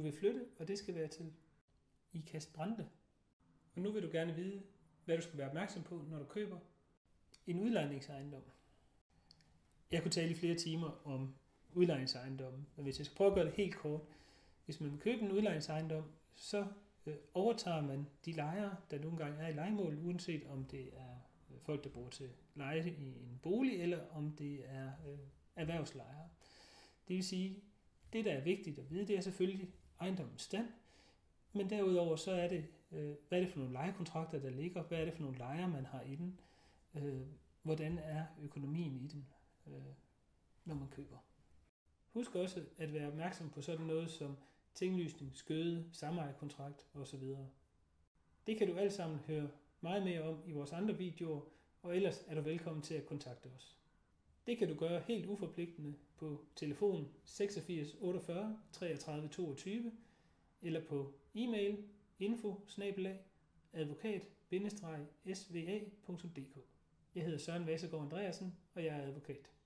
du vil flytte, og det skal være til Ikast Brande. Og nu vil du gerne vide, hvad du skal være opmærksom på, når du køber en udlejningsejendom. Jeg kunne tale i flere timer om udlejningsejendommen, men hvis jeg skal prøve at gøre det helt kort. Hvis man vil købe en udlejningsejendom, så overtager man de lejere, der nogle gange er i lejemål, uanset om det er folk, der bor til leje i en bolig, eller om det er erhvervslejere. Det vil sige, det der er vigtigt at vide, det er selvfølgelig ejendommens stand, men derudover så er det, hvad er det for nogle lejekontrakter, der ligger, hvad er det for nogle lejere, man har i den, hvordan er økonomien i den, når man køber. Husk også at være opmærksom på sådan noget som tinglysning, skøde, samejerkontrakt osv. Det kan du alt sammen høre meget mere om i vores andre videoer, og ellers er du velkommen til at kontakte os. Det kan du gøre helt uforpligtende på telefon 86 48 33 22 eller på e-mail info@advokat-sva.dk. Jeg hedder Søren Vassegaard Andreasen, og jeg er advokat.